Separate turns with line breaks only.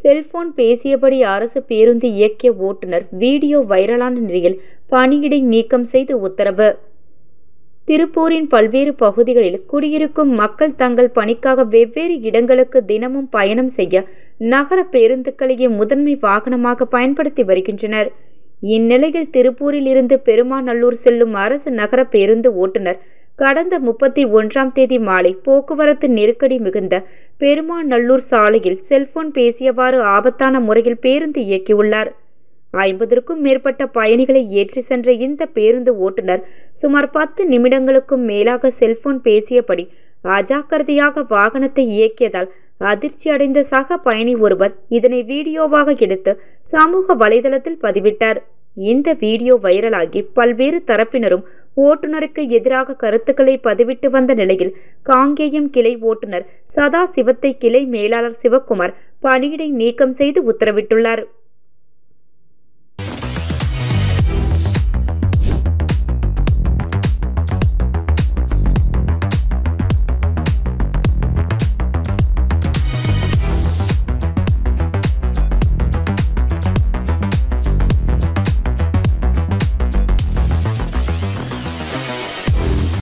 Cellphone பேசியபடி அரசு பேருந்து இயக்கிய ஓட்டுநர் வீடியோ வைரலான நிலையில் பணியிடை நீக்கம் செய்து உத்தரவு. திருப்பூரின் பல்வேறு பகுதிகளில் குடியிருக்கும் மக்கள் தங்கள் பணிக்காக வெவ்வேறு இடங்களுக்கு தினமும் பயணம் செய்ய நகர பேருந்துகளையே முதன்மை வாகனமாக பயன்படுத்தி வருகின்றனர். இந்நிலையில் திருப்பூரில் இருந்து பெருமாநல்லூர் செல்லும் அரசு நகர பேருந்து ஓட்டுநர் கடந்த 31ஆம் தேதி மாலை போக்குவரத்து நெருக்கடி மிகுந்த பெருமாநல்லூர் சாலையில் செல்போன் பேசியவாறு ஆபத்தான முறையில் பேருந்து இயக்கியுள்ளார். 50க்கும் மேற்பட்ட பயணிகளை ஏற்றி சென்ற இந்த பேருந்து ஓட்டுநர் சுமார் 10 நிமிடங்களுக்கும் மேலாக செல்போன் பேசியபடி அஜாக்கிரதையாக வாகனத்தை இயக்கியதால் அதிர்ச்சி அடைந்த சக பயணி ஒருவர் இதனை வீடியோவாக எடுத்து சமூக வலைதளத்தில் பதிவிட்டார். இந்த வீடியோ வைரலாகி பல்வேறு தரப்பினரும் ஓட்டுநருக்கு எதிராக கருத்துக்களை பதிவிட்டு வந்த நிலையில் காங்கேயம் கிளை ஓட்டுநர் சதாசிவத்தை கிளை மேலாளர் சிவக்குமார் பணியிடை நீக்கம் செய்து உத்தரவிட்டுள்ளார்.